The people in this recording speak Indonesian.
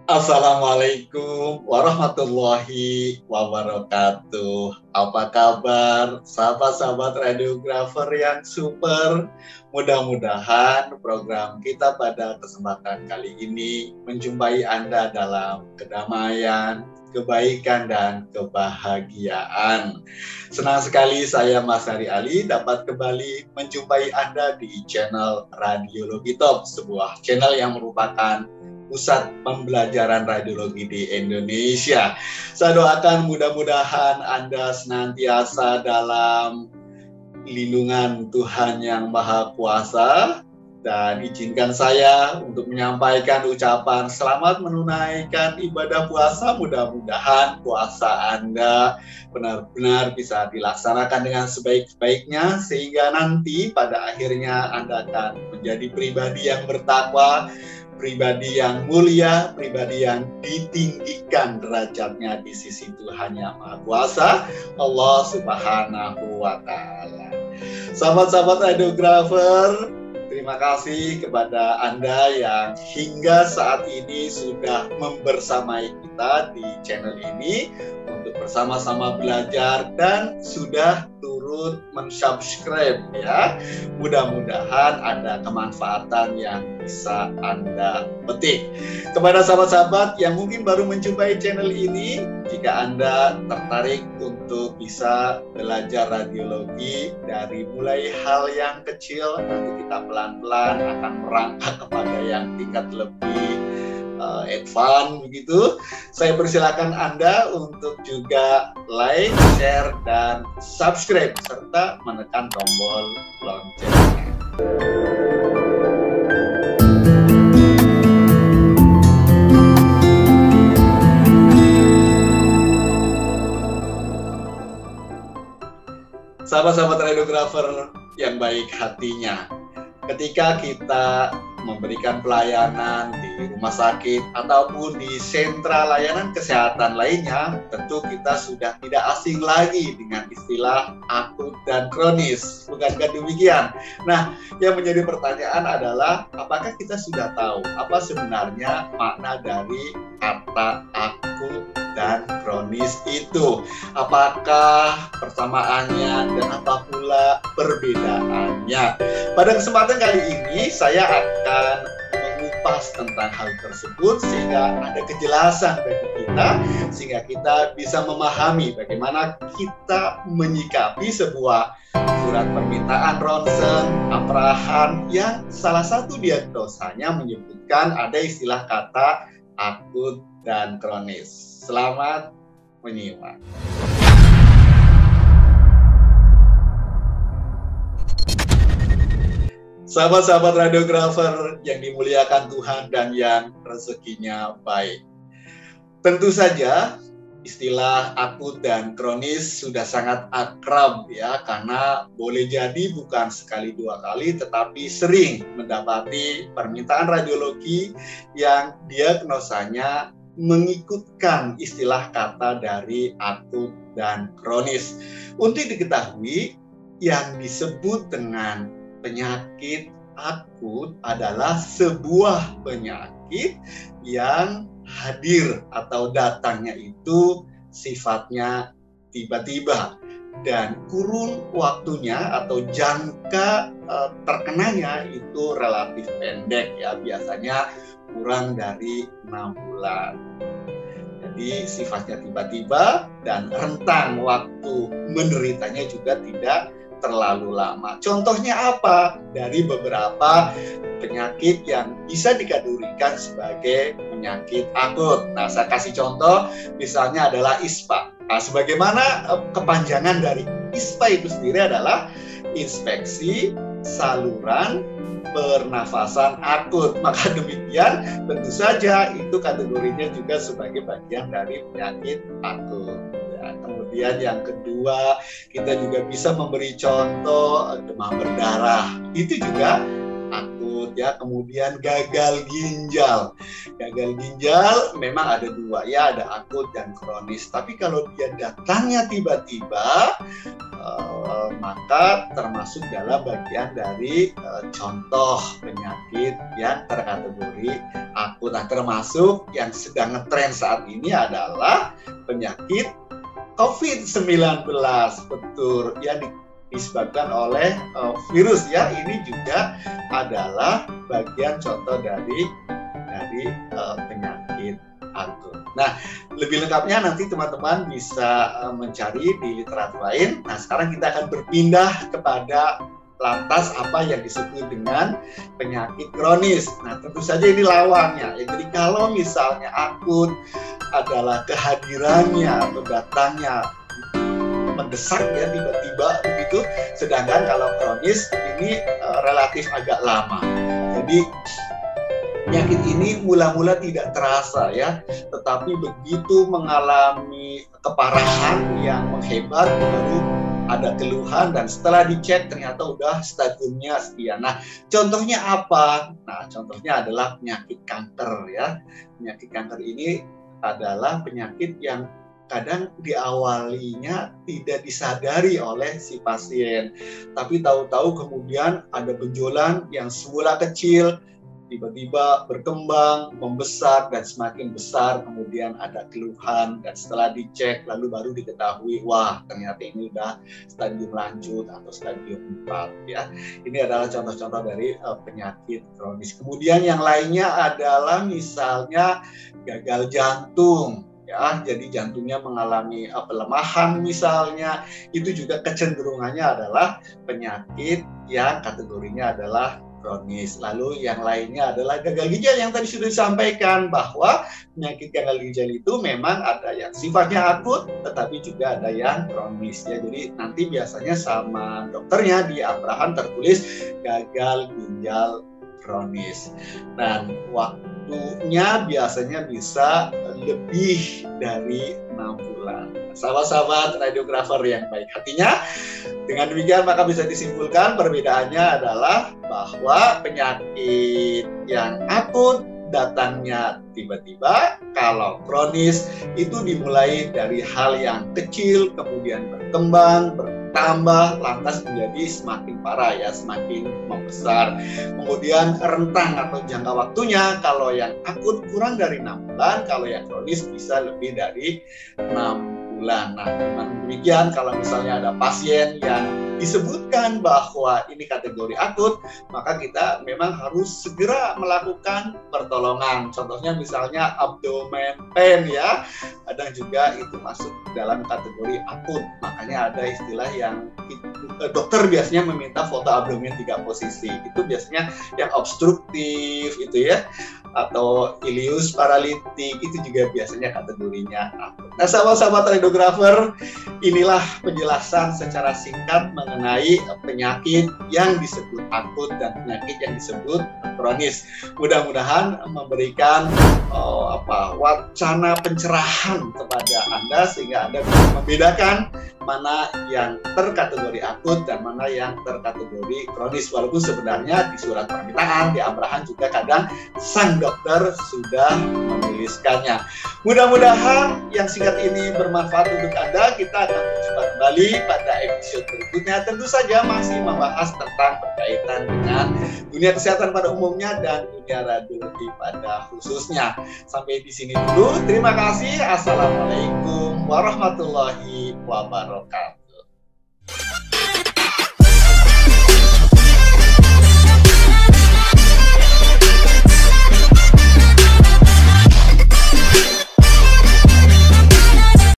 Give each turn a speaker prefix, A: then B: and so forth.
A: Assalamualaikum warahmatullahi wabarakatuh. Apa kabar sahabat-sahabat radiografer yang super? Mudah-mudahan program kita pada kesempatan kali ini menjumpai Anda dalam kedamaian, kebaikan, dan kebahagiaan. Senang sekali saya Mas Hari Ali dapat kembali menjumpai Anda di channel Radiologi Top, sebuah channel yang merupakan pusat pembelajaran radiologi di Indonesia. Saya doakan mudah-mudahan Anda senantiasa dalam lindungan Tuhan Yang Maha Kuasa, dan izinkan saya untuk menyampaikan ucapan selamat menunaikan ibadah puasa. Mudah-mudahan puasa Anda benar-benar bisa dilaksanakan dengan sebaik-baiknya, sehingga nanti pada akhirnya Anda akan menjadi pribadi yang bertakwa, pribadi yang mulia, pribadi yang ditinggikan derajatnya di sisi Tuhan Yang Maha Kuasa, Allah Subhanahu wa Ta'ala. Sahabat-sahabat radiografer, terima kasih kepada Anda yang hingga saat ini sudah membersamai kita di channel ini untuk bersama-sama belajar dan sudah turut mensubscribe ya. Mudah-mudahan ada kemanfaatan yang bisa Anda petik. Kepada sahabat-sahabat yang mungkin baru menjumpai channel ini, jika Anda tertarik untuk bisa belajar radiologi dari mulai hal yang kecil, nanti kita pelan-pelan akan merangkak kepada yang tingkat lebih advance begitu. Saya persilakan Anda untuk juga like, share, dan subscribe serta menekan tombol loncengnya. Sahabat-sahabat radiografer yang baik hatinya, ketika kita memberikan pelayanan di rumah sakit ataupun di sentra layanan kesehatan lainnya, tentu kita sudah tidak asing lagi dengan istilah akut dan kronis. Bukankah demikian? Nah, yang menjadi pertanyaan adalah, apakah kita sudah tahu apa sebenarnya makna dari kata akut dan kronis itu? Apakah persamaannya dan apa pula perbedaannya? Pada kesempatan kali ini saya akan mengupas tentang hal tersebut sehingga ada kejelasan bagi kita, sehingga kita bisa memahami bagaimana kita menyikapi sebuah surat permintaan ronsen aprahan yang salah satu diagnosanya menyebutkan ada istilah kata akut dan kronis. Selamat menyimak. Sahabat-sahabat radiografer yang dimuliakan Tuhan dan yang rezekinya baik. Tentu saja istilah akut dan kronis sudah sangat akrab ya, karena boleh jadi bukan sekali dua kali tetapi sering mendapati permintaan radiologi yang diagnosanya mengikutkan istilah kata dari akut dan kronis. Untuk diketahui, yang disebut dengan penyakit akut adalah sebuah penyakit yang hadir atau datangnya itu sifatnya tiba-tiba, dan kurun waktunya atau jangka terkenanya itu relatif pendek ya, biasanya kurang dari 6 bulan. Jadi sifatnya tiba-tiba dan rentang waktu menderitanya juga tidak terlalu lama. Contohnya apa? Dari beberapa penyakit yang bisa dikategorikan sebagai penyakit akut. Nah, saya kasih contoh, misalnya adalah ISPA. Nah, sebagaimana kepanjangan dari ISPA itu sendiri adalah inspeksi saluran pernafasan akut. Maka demikian, tentu saja itu kategorinya juga sebagai bagian dari penyakit akut. Kemudian yang kedua, kita juga bisa memberi contoh demam berdarah. Itu juga akut ya. Kemudian gagal ginjal. Gagal ginjal memang ada dua ya, ada akut dan kronis. Tapi kalau dia datangnya tiba-tiba, maka termasuk dalam bagian dari contoh penyakit yang terkategori akut. Nah, termasuk yang sedang ngetren saat ini adalah penyakit COVID-19, betul, yang disebabkan oleh virus ya. Ini juga adalah bagian contoh dari penyakit akut. Nah, lebih lengkapnya nanti teman-teman bisa mencari di literatur lain. Nah, sekarang kita akan berpindah kepada lantas apa yang disebut dengan penyakit kronis. Nah, tentu saja ini lawannya. Jadi kalau misalnya akut adalah kehadirannya atau datangnya mendesak ya tiba-tiba begitu, sedangkan kalau kronis ini relatif agak lama. Jadi penyakit ini mula-mula tidak terasa ya, tetapi begitu mengalami keparahan yang menghebat baru ada keluhan, dan setelah dicek ternyata udah stadiumnya sekian. Nah, contohnya apa? Nah, contohnya adalah penyakit kanker ya. Penyakit kanker ini adalah penyakit yang kadang diawalinya tidak disadari oleh si pasien, tapi tahu-tahu kemudian ada benjolan yang semula kecil tiba-tiba berkembang, membesar, dan semakin besar, kemudian ada keluhan, dan setelah dicek lalu baru diketahui, wah ternyata ini udah stadium lanjut atau stadium 4 ya. Ini adalah contoh-contoh dari penyakit kronis. Kemudian yang lainnya adalah misalnya gagal jantung ya, jadi jantungnya mengalami pelemahan misalnya, itu juga kecenderungannya adalah penyakit yang kategorinya adalah kronis. Lalu yang lainnya adalah gagal ginjal yang tadi sudah disampaikan, bahwa penyakit gagal ginjal itu memang ada yang sifatnya akut tetapi juga ada yang kronis ya. Jadi nanti biasanya sama dokternya di abrahan tertulis gagal ginjal kronis, dan waktunya biasanya bisa lebih dari 6 bulan. Sahabat-sahabat radiografer yang baik hatinya, dengan demikian maka bisa disimpulkan perbedaannya adalah bahwa penyakit yang akut datangnya tiba-tiba, kalau kronis itu dimulai dari hal yang kecil kemudian berkembang, bertambah, lantas menjadi semakin parah ya, semakin membesar. Kemudian rentang atau jangka waktunya, kalau yang akut kurang dari 6 bulan, kalau yang kronis bisa lebih dari 6 bulan. Nah, dengan demikian kalau misalnya ada pasien yang disebutkan bahwa ini kategori akut, maka kita memang harus segera melakukan pertolongan. Contohnya misalnya abdomen pain ya, kadang juga itu masuk dalam kategori akut. Makanya ada istilah yang dokter biasanya meminta foto abdomen 3 posisi. Itu biasanya yang obstruktif itu ya, atau ileus paralitik, itu juga biasanya kategorinya akut. Nah, sahabat-sahabat radiografer, inilah penjelasan secara singkat mengenai penyakit yang disebut akut dan penyakit yang disebut kronis. Mudah-mudahan memberikan wacana pencerahan kepada Anda sehingga Anda bisa membedakan mana yang terkategori akut dan mana yang terkategori kronis. Walaupun sebenarnya di surat permintaan di abrahan juga kadang sang dokter sudah menuliskannya. Mudah-mudahan yang singkat ini bermanfaat untuk Anda. Kita akan berjumpa kembali pada episode berikutnya. Tentu saja masih membahas tentang berkaitan dengan dunia kesehatan pada umumnya dan dunia radiologi pada khususnya. Sampai di sini dulu. Terima kasih. Assalamualaikum warahmatullahi wabarakatuh.